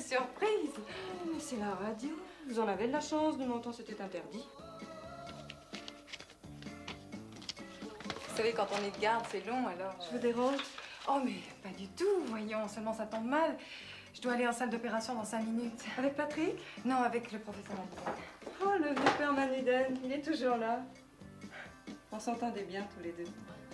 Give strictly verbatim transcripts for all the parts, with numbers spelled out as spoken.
surprise. Oh, mais c'est la radio. Vous en avez de la chance, de mon temps c'était interdit. Vous savez, quand on est de garde, c'est long, alors... Je vous dérange? Oh, mais pas du tout, voyons. Seulement, ça tombe mal. Je dois aller en salle d'opération dans cinq minutes. Avec Patrick? Non, avec le professeur Manuden. Oh, le vieux père Manuden, il est toujours là. On s'entendait bien tous les deux.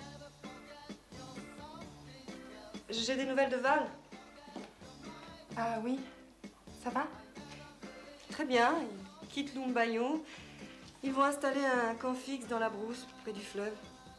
J'ai des nouvelles de Val. Ah oui? Ça va? Très bien, ils quittent Lumbayon. Ils vont installer un camp fixe dans la brousse, près du fleuve.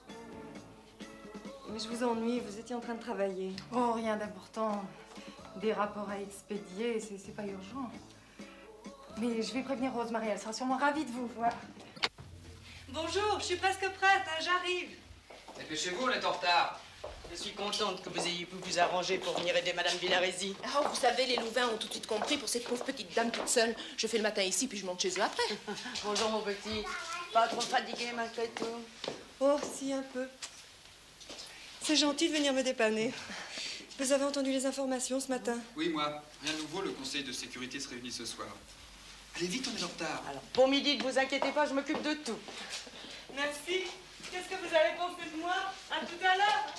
Mais je vous ennuie, vous étiez en train de travailler. Oh, rien d'important. Des rapports à expédier, c'est pas urgent. Mais je vais prévenir Rosemary, elle sera sûrement ravie de vous voir. Bonjour, je suis presque prête, hein, j'arrive. Dépêchez-vous, on est en retard. Je suis contente que vous ayez pu vous arranger pour venir aider Madame Villaresi. Oh, vous savez, les Louvains ont tout de suite compris pour cette pauvre petite dame toute seule. Je fais le matin ici, puis je monte chez eux après. Bonjour, mon petit. Pas trop fatigué, malgré tout? Oh, si, un peu. C'est gentil de venir me dépanner. Vous avez entendu les informations ce matin? Oui, moi. Rien de nouveau, le conseil de sécurité se réunit ce soir. Allez vite, on est en retard. Alors, pour midi, ne vous inquiétez pas, je m'occupe de tout. Merci. Qu'est-ce que vous avez pensé de moi? À tout à l'heure.